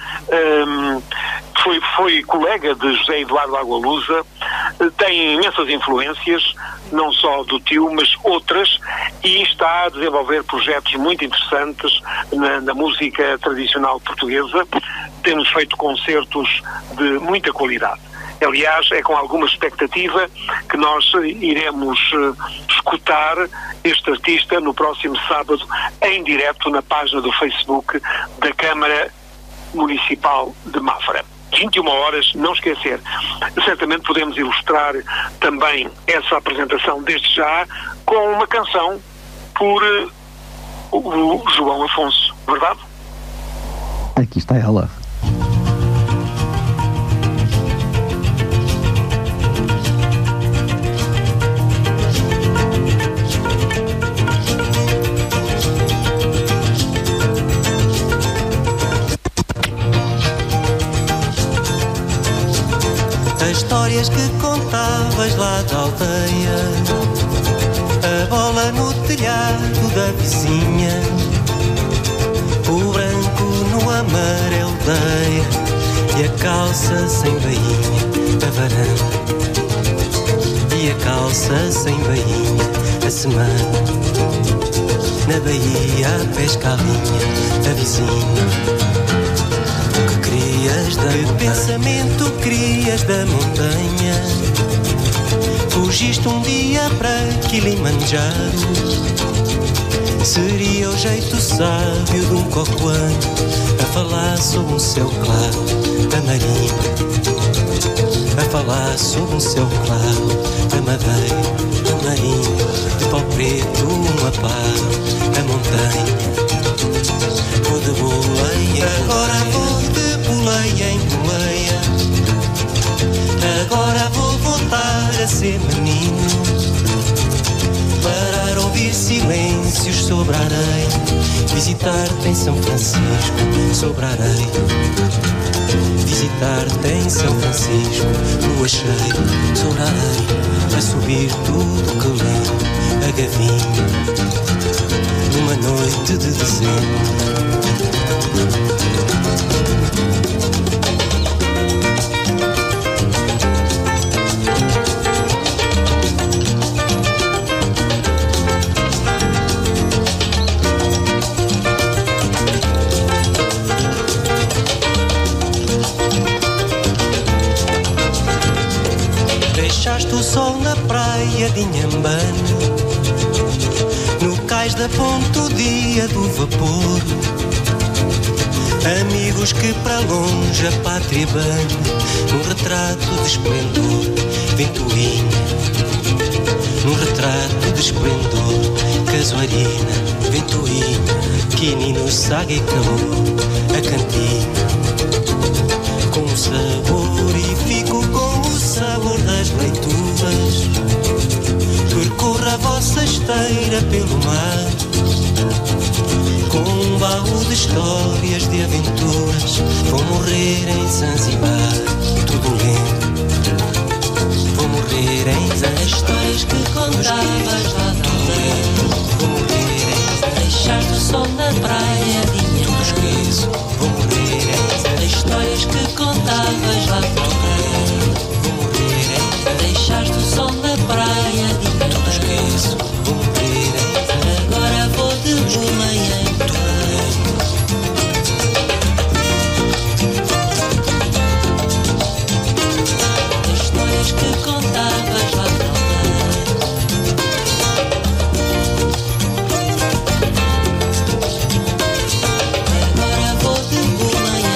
foi colega de José Eduardo Agualusa, tem imensas influências, não só do tio, mas outras, e está a desenvolver projetos muito interessantes na música tradicional portuguesa. Temos feito concertos de muita qualidade. Aliás, é com alguma expectativa que nós iremos escutar este artista no próximo sábado, em direto na página do Facebook da Câmara Municipal de Mafra. 21 horas, não esquecer. Certamente podemos ilustrar também essa apresentação desde já com uma canção por o João Afonso, verdade? Aqui está ela. As histórias que contavas lá da aldeia, a bola no telhado da vizinha, o branco no amarelo da e a calça sem bainha da varanda, e a calça sem bainha a semana, na baía a pesca a linha da vizinha. O que crias da pensamento crias da montanha, fugiste um dia para Kilimanjaro, seria o jeito sábio de um cocoano a falar sobre um céu claro da marinha, a falar sobre um céu claro da madeira, da marinha, de pau preto uma pá da montanha. Vou de boleia, agora vou de boleia em boleia, agora vou voltar a ser menino, parar a ouvir silêncios sobre a areia, visitar-te em São Francisco sobre a areia, visitar-te em São Francisco, lua cheia sobre a areia, a subir tudo que lembra a gavinha, numa noite de dezembro. Deixaste o sol na praia de Inhambane, no cais da ponte o dia do vapor, amigos que para longe a pátria banha, num retrato de esplendor, ventoinha, num retrato de esplendor, casuarina, ventoinha, quinino, saga e calor, a cantina, com o sabor e fico com o sabor das leituras, percorra a vossa esteira pelo mar, com um baú de histórias de aventuras, vou morrer em Zanzibar, tudo lento, vou morrer em Zanzibar, histórias que contavas lá do vou morrer em deixaste o sol na praia de Inhambane, tudo esqueço, vou morrer em Zanzibar, histórias que contavas lá do vou morrer em deixaste o sol na praia de Inhambane, tudo esqueço, vou morrer em Zanzibar, agora vou de boleia em histórias que contavas lá para agora vou de boleia.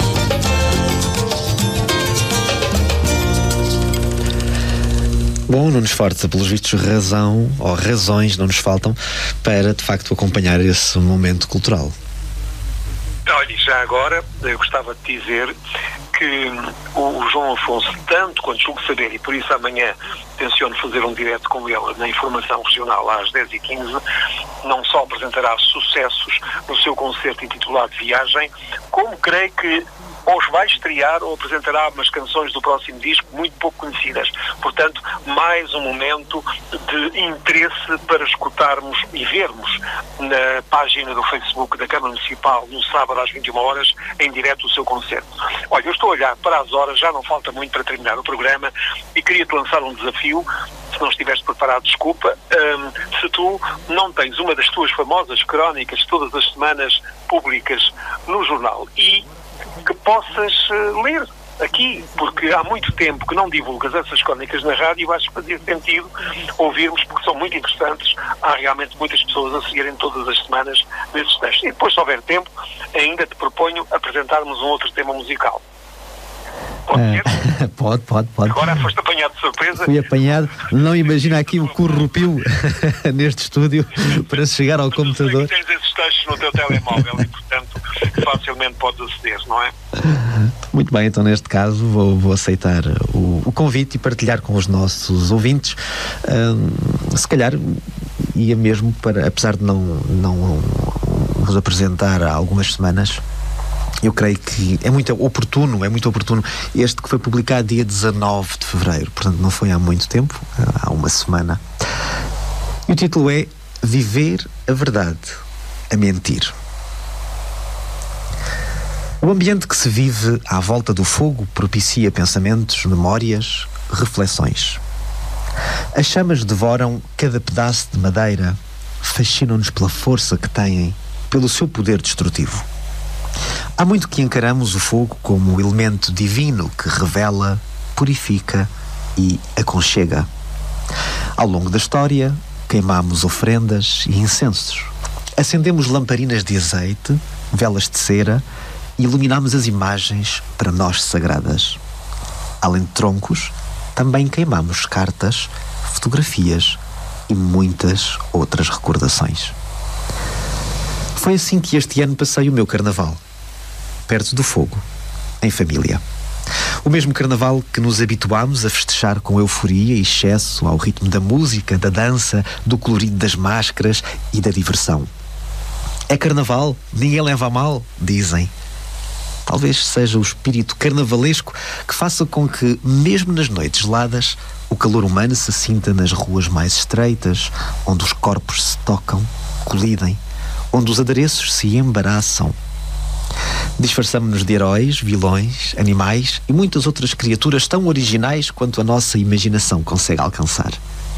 Bom, Nunes Forte, pelos vistos razão ou razões não nos faltam para de facto acompanhar esse momento cultural. Olha, já agora eu gostava de dizer que o João Afonso, tanto quanto julgo saber, e por isso amanhã tenciono fazer um direto com ele na informação regional às 10h15, não só apresentará sucessos no seu concerto intitulado Viagem, como creio que ou os vai estrear ou apresentará umas canções do próximo disco muito pouco conhecidas. Portanto, mais um momento de interesse para escutarmos e vermos na página do Facebook da Câmara Municipal no sábado às 21 horas em direto o seu concerto. Olha, eu estou a olhar para as horas, já não falta muito para terminar o programa e queria-te lançar um desafio. Se não estiveres preparado, desculpa, se tu não tens uma das tuas famosas crónicas todas as semanas públicas no jornal e que possas ler aqui, porque há muito tempo que não divulgas essas crónicas na rádio e vais fazer sentido ouvirmos, porque são muito interessantes. Há realmente muitas pessoas a seguirem todas as semanas nesses textos. E depois, se houver tempo, ainda te proponho apresentarmos um outro tema musical. Pode ser? Pode. Agora foste apanhado de surpresa. Fui apanhado, não imagina aqui o corrupio neste estúdio para chegar ao computador. Tens esses textos no teu telemóvel e, portanto, facilmente podes aceder, não é? Muito bem, então neste caso vou aceitar o convite e partilhar com os nossos ouvintes. Se calhar ia mesmo para, apesar de não vos apresentar há algumas semanas, eu creio que é muito oportuno este que foi publicado dia 19 de fevereiro, portanto não foi há muito tempo, há uma semana. E o título é Viver a verdade, a mentir. O ambiente que se vive à volta do fogo propicia pensamentos, memórias, reflexões. As chamas devoram cada pedaço de madeira, fascinam-nos pela força que têm, pelo seu poder destrutivo. Há muito que encaramos o fogo como um elemento divino que revela, purifica e aconchega. Ao longo da história, queimamos ofrendas e incensos. Acendemos lamparinas de azeite, velas de cera e iluminamos as imagens para nós sagradas. Além de troncos, também queimamos cartas, fotografias e muitas outras recordações. Foi assim que este ano passei o meu carnaval, perto do fogo, em família. O mesmo carnaval que nos habituámos a festejar com euforia e excesso ao ritmo da música, da dança, do colorido das máscaras e da diversão. É carnaval, ninguém leva a mal, dizem. Talvez seja o espírito carnavalesco que faça com que, mesmo nas noites geladas, o calor humano se sinta nas ruas mais estreitas, onde os corpos se tocam, colidem, onde os adereços se embaraçam. Disfarçamo-nos de heróis, vilões, animais e muitas outras criaturas tão originais quanto a nossa imaginação consegue alcançar.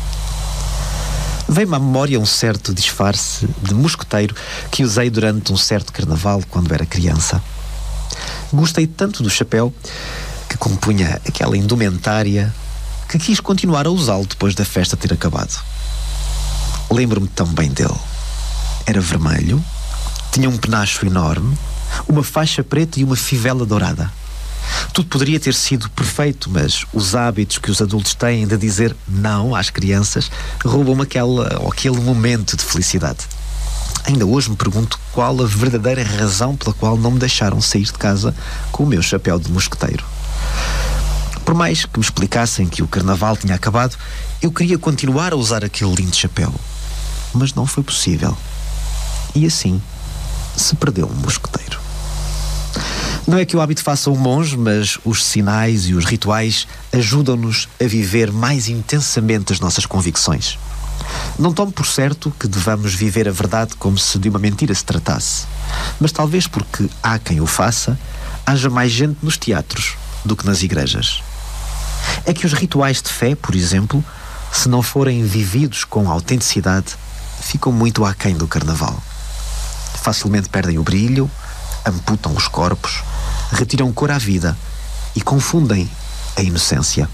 Vem-me à memória um certo disfarce de mosqueteiro que usei durante um certo carnaval quando era criança. Gostei tanto do chapéu que compunha aquela indumentária que quis continuar a usá-lo depois da festa ter acabado. Lembro-me tão bem dele. Era vermelho, tinha um penacho enorme, uma faixa preta e uma fivela dourada. Tudo poderia ter sido perfeito, mas os hábitos que os adultos têm de dizer não às crianças roubam-me aquele momento de felicidade. Ainda hoje me pergunto qual a verdadeira razão pela qual não me deixaram sair de casa com o meu chapéu de mosqueteiro. Por mais que me explicassem que o carnaval tinha acabado, eu queria continuar a usar aquele lindo chapéu. Mas não foi possível. E assim se perdeu um mosqueteiro. Não é que o hábito faça um monge, mas os sinais e os rituais ajudam-nos a viver mais intensamente as nossas convicções. Não tomo por certo que devamos viver a verdade como se de uma mentira se tratasse, mas talvez porque há quem o faça, haja mais gente nos teatros do que nas igrejas. É que os rituais de fé, por exemplo, se não forem vividos com autenticidade, ficam muito aquém do carnaval. Facilmente perdem o brilho, amputam os corpos, retiram cor à vida e confundem a inocência.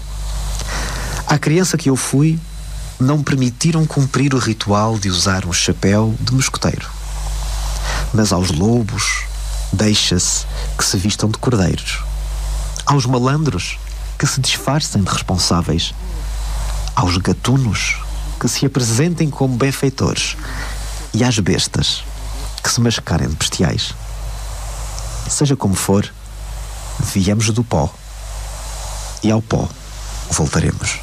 À criança que eu fui, não permitiram cumprir o ritual de usar um chapéu de mosqueteiro. Mas aos lobos, deixa-se que se vistam de cordeiros. Aos malandros, que se disfarcem de responsáveis. Aos gatunos, que se apresentem como benfeitores. E às bestas, que se mascarem de bestiais. Seja como for, viemos do pó. E ao pó voltaremos.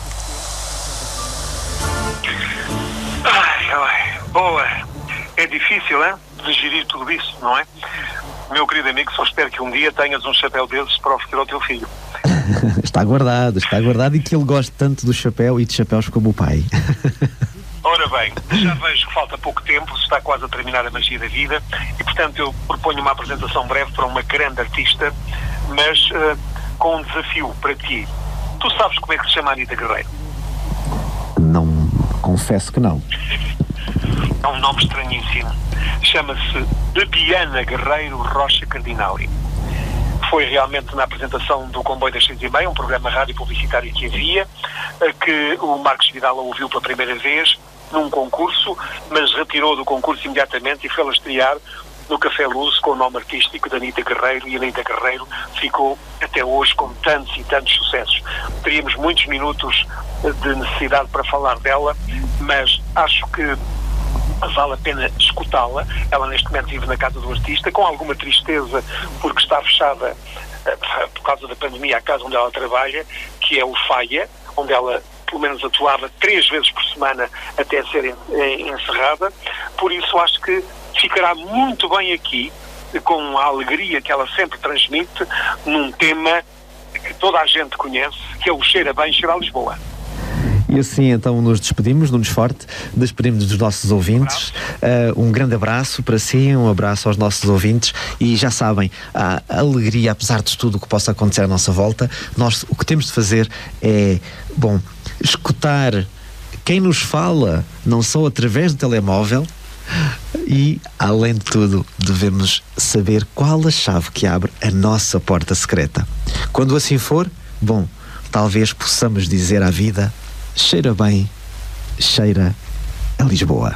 Boa. É difícil, hein? De gerir tudo isso, não é? Meu querido amigo, só espero que um dia tenhas um chapéu desses para oferecer ao teu filho. Está guardado e que ele goste tanto do chapéu e de chapéus como o pai. Ora bem, já vejo que falta pouco tempo, está quase a terminar a magia da vida e, portanto, eu proponho uma apresentação breve para uma grande artista, mas com um desafio para ti. Tu sabes como é que se chama a Anita Guerreiro? Não, confesso que não. É um nome estranhíssimo. Chama-se Bibiana Guerreiro Rocha Cardinali. Foi realmente na apresentação do Comboio das 6h30, um programa rádio publicitário que havia, que o Marcos Vidal a ouviu pela primeira vez num concurso, mas retirou do concurso imediatamente e foi a estrear no Café Luz com o nome artístico de Anita Guerreiro, e Anita Guerreiro ficou até hoje com tantos e tantos sucessos. Teríamos muitos minutos de necessidade para falar dela, mas acho que vale a pena escutá-la. Ela neste momento vive na casa do artista, com alguma tristeza porque está fechada por causa da pandemia a casa onde ela trabalha, que é o Faia, onde ela pelo menos atuava 3 vezes por semana até ser encerrada. Por isso acho que ficará muito bem aqui, com a alegria que ela sempre transmite, num tema que toda a gente conhece, que é o Cheira Bem, Cheira a Lisboa. E assim então nos despedimos, Nunes Forte, despedimos dos nossos ouvintes. Um grande abraço para si, um abraço aos nossos ouvintes e já sabem, a alegria, apesar de tudo o que possa acontecer à nossa volta, nós o que temos de fazer é, escutar quem nos fala, não só através do telemóvel, e, além de tudo, devemos saber qual a chave que abre a nossa porta secreta. Quando assim for, talvez possamos dizer à vida: cheira bem, cheira a Lisboa.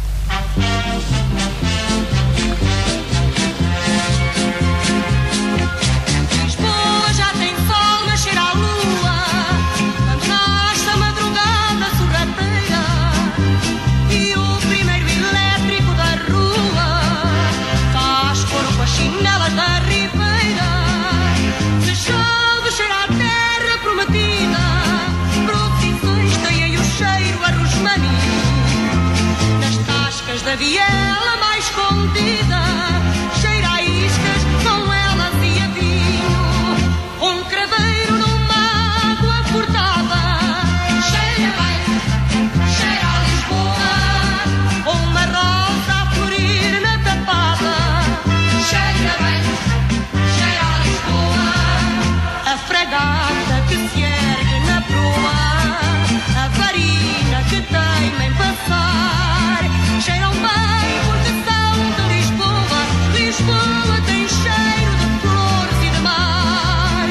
Da viela mais escondida, cheira a iscas, com elas e a vinho. Um craveiro numa água furtada, cheira bem, cheira a Lisboa. Uma rosa a florir na tapada, cheira bem, cheira a Lisboa. A fragata que se ergue na proa, a varina que teima em passar, cheiram bem porque são de Lisboa. Lisboa tem cheiro de flores e de mar.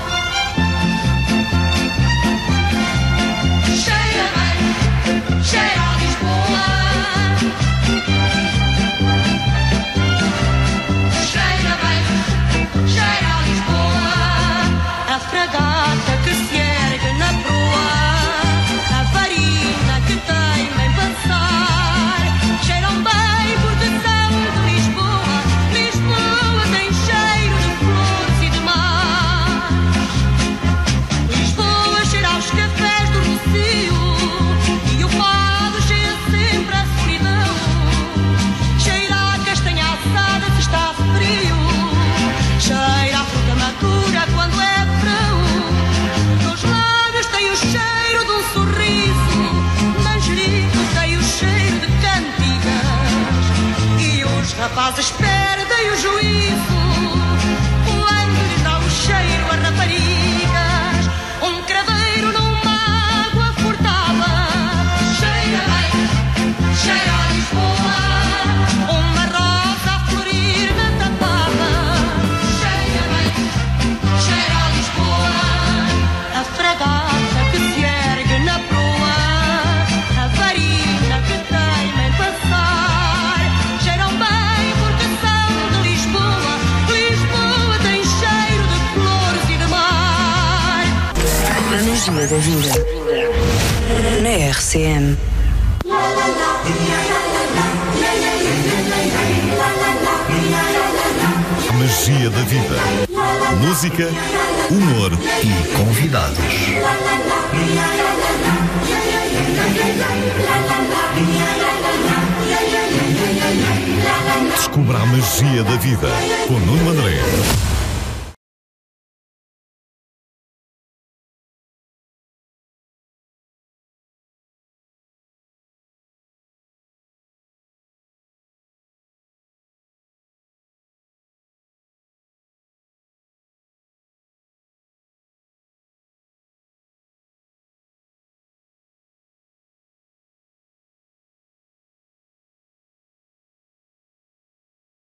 Cheira bem, cheira a Lisboa. Cheira bem, cheira a Lisboa. A fragata que se ergue na proa, a varina que teima em passar, cheiram bem porque são de Lisboa. Lisboa tem cheiro de flores e de mar. Lisboa cheira aos cafés do Rocio, e o fado cheira sempre a solidão. Cheira a castanha assada se está frio, cheira a fruta madura quando é verão. Nos lábios tem o cheiro de um sorriso, manjericão tem o cheiro de cantigas, e os rapazes perdem o juízo quando lhe dá o cheiro a raparigas. Um craveiro numa água furtada, cheira bem, cheira a Lisboa. Uma rosa a florir na tapada, cheira bem, cheira a Lisboa. A fragata que se ergue na proa, a varina que teima em passar, cheiram bem porque são de Lisboa. Lisboa tem cheiro de flores e de mar. A magia da vida. Na RCM. A magia da vida. Música, humor e convidados. Descubra a magia da vida com Nuno André.